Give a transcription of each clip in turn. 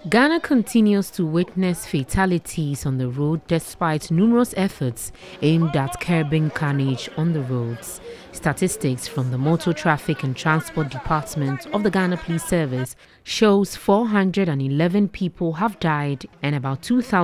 Ghana continues to witness fatalities on the road despite numerous efforts aimed at curbing carnage on the roads. Statistics from the Motor Traffic and Transport Department of the Ghana Police Service shows 411 people have died and about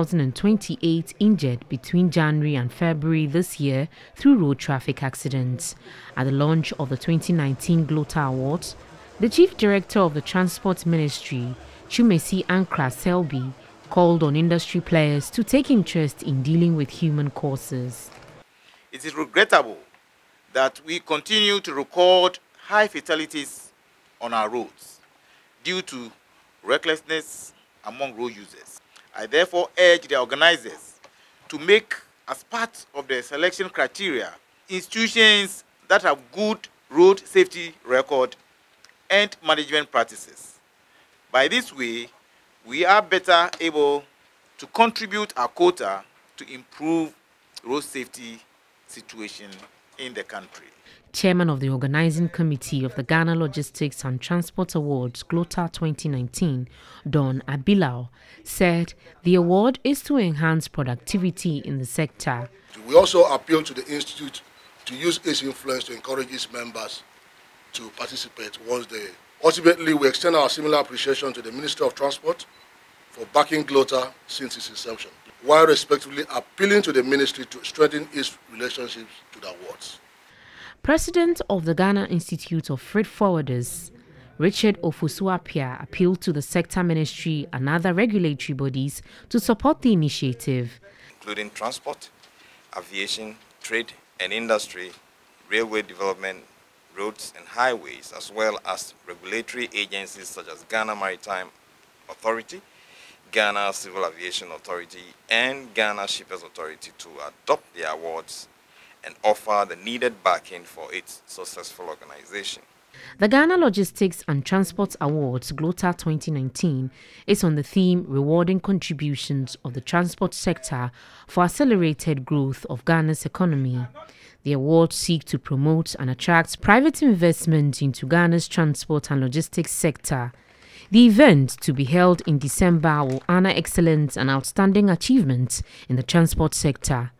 2,028 injured between January and February this year through road traffic accidents. At the launch of the 2019 GLOTA Awards, the Chief Director of the Transport Ministry, Chumesi Ankra Selby, called on industry players to take interest in dealing with human causes. It is regrettable that we continue to record high fatalities on our roads due to recklessness among road users. I therefore urge the organizers to make, as part of their selection criteria, institutions that have good road safety record and management practices. By this way, we are better able to contribute our quota to improve road safety situation in the country. Chairman of the Organizing Committee of the Ghana Logistics and Transport Awards GLOTA 2019, Don Abilao, said the award is to enhance productivity in the sector. We also appeal to the Institute to use its influence to encourage its members to participate once they... Ultimately, we extend our similar appreciation to the Ministry of Transport for backing GLOTA since its inception, while respectively appealing to the ministry to strengthen its relationships to the awards. President of the Ghana Institute of Freight Forwarders, Richard Ofosu-Appiah, appealed to the sector ministry and other regulatory bodies to support the initiative, including transport, aviation, trade and industry, railway development, roads and highways, as well as regulatory agencies such as Ghana Maritime Authority, Ghana Civil Aviation Authority, and Ghana Shippers Authority to adopt the awards and offer the needed backing for its successful organization. The Ghana Logistics and Transport Awards GLOTA 2019 is on the theme rewarding contributions of the transport sector for accelerated growth of Ghana's economy. The awards seek to promote and attract private investment into Ghana's transport and logistics sector. The event, to be held in December, will honor excellence and outstanding achievements in the transport sector.